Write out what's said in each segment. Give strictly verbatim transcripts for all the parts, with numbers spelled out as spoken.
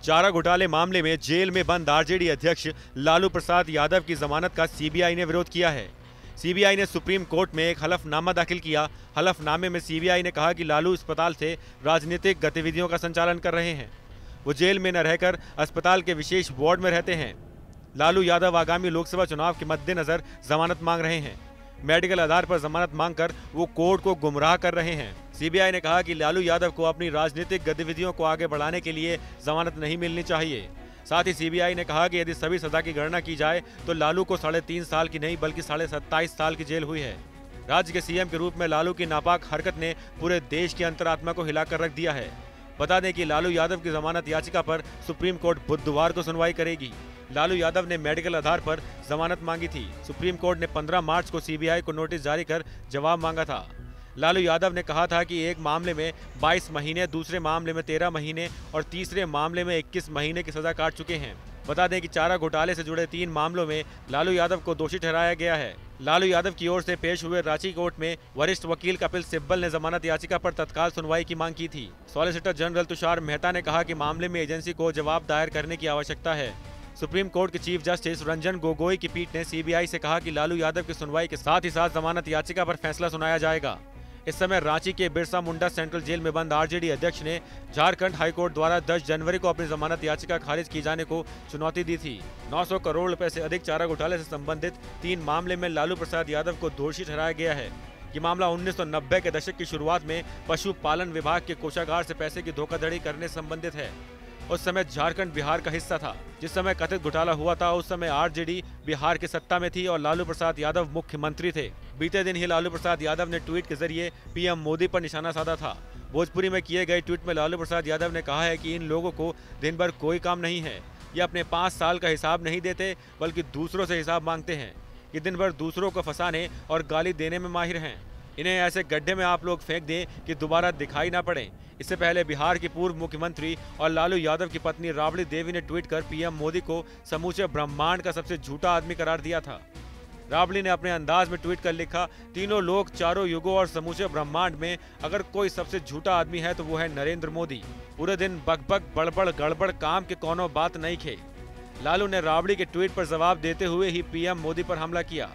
चारा घोटाले मामले में जेल में बंद आरजेडी अध्यक्ष लालू प्रसाद यादव की जमानत का सीबीआई ने विरोध किया है। सीबीआई ने सुप्रीम कोर्ट में एक हलफनामा दाखिल किया। हलफनामे में सीबीआई ने कहा कि लालू अस्पताल से राजनीतिक गतिविधियों का संचालन कर रहे हैं। वो जेल में न रहकर अस्पताल के विशेष वार्ड में रहते हैं। लालू यादव आगामी लोकसभा चुनाव के मद्देनजर जमानत मांग रहे हैं। मेडिकल आधार पर जमानत मांगकर वो कोर्ट को गुमराह कर रहे हैं। सीबीआई ने कहा कि लालू यादव को अपनी राजनीतिक गतिविधियों को आगे बढ़ाने के लिए जमानत नहीं मिलनी चाहिए। साथ ही सीबीआई ने कहा कि यदि सभी सजा की गणना की जाए तो लालू को साढ़े तीन साल की नहीं बल्कि साढ़े सत्ताईस साल की जेल हुई है। राज्य के सीएम के रूप में लालू की नापाक हरकत ने पूरे देश की अंतरात्मा को हिलाकर रख दिया है। बता दें कि लालू यादव की जमानत याचिका पर सुप्रीम कोर्ट बुधवार को सुनवाई करेगी। लालू यादव ने मेडिकल आधार पर जमानत मांगी थी। सुप्रीम कोर्ट ने पंद्रह मार्च को सीबीआई को नोटिस जारी कर जवाब मांगा था। लालू यादव ने कहा था कि एक मामले में बाईस महीने, दूसरे मामले में तेरह महीने और तीसरे मामले में इक्कीस महीने की सजा काट चुके हैं। बता दें कि चारा घोटाले से जुड़े तीन मामलों में लालू यादव को दोषी ठहराया गया है। लालू यादव की ओर से पेश हुए रांची कोर्ट में वरिष्ठ वकील कपिल सिब्बल ने जमानत याचिका पर तत्काल सुनवाई की मांग की थी। सॉलिसिटर जनरल तुषार मेहता ने कहा कि मामले में एजेंसी को जवाब दायर करने की आवश्यकता है। सुप्रीम कोर्ट के चीफ जस्टिस रंजन गोगोई की पीठ ने सीबीआई से कहा कि लालू यादव की सुनवाई के साथ ही साथ जमानत याचिका पर फैसला सुनाया जाएगा। इस समय रांची के बिरसा मुंडा सेंट्रल जेल में बंद आरजेडी अध्यक्ष ने झारखंड हाईकोर्ट द्वारा दस जनवरी को अपनी जमानत याचिका खारिज किए जाने को चुनौती दी थी। नौ सौ करोड़ रुपए से अधिक चारा घोटाले से संबंधित तीन मामले में लालू प्रसाद यादव को दोषी ठहराया गया है। ये मामला उन्नीस सौ नब्बे के दशक की शुरुआत में पशुपालन विभाग के कोषागार से पैसे की धोखाधड़ी करने से संबंधित है। उस समय झारखंड बिहार का हिस्सा था। जिस समय कथित घोटाला हुआ था उस समय आरजेडी बिहार की सत्ता में थी और लालू प्रसाद यादव मुख्यमंत्री थे। बीते दिन ही लालू प्रसाद यादव ने ट्वीट के जरिए पीएम मोदी पर निशाना साधा था। भोजपुरी में किए गए ट्वीट में लालू प्रसाद यादव ने कहा है कि इन लोगों को दिन भर कोई काम नहीं है। ये अपने पाँच साल का हिसाब नहीं देते बल्कि दूसरों से हिसाब मांगते हैं। ये दिन भर दूसरों को फंसाने और गाली देने में माहिर हैं। इन्हें ऐसे गड्ढे में आप लोग फेंक दें कि दोबारा दिखाई ना पड़े। इससे पहले बिहार की पूर्व मुख्यमंत्री और लालू यादव की पत्नी राबड़ी देवी ने ट्वीट कर पीएम मोदी को समूचे ब्रह्मांड का सबसे झूठा आदमी करार दिया था। राबड़ी ने अपने अंदाज में ट्वीट कर लिखा, तीनों लोग, चारों युगों और समूचे ब्रह्मांड में अगर कोई सबसे झूठा आदमी है तो वो है नरेंद्र मोदी। पूरे दिन बकबक बड़बड़ गड़बड़, काम के कोनो बात नहीं खे। लालू ने राबड़ी के ट्वीट पर जवाब देते हुए ही पीएम मोदी पर हमला किया।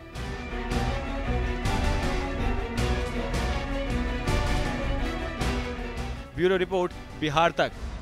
ब्यूरो रिपोर्ट, बिहार तक।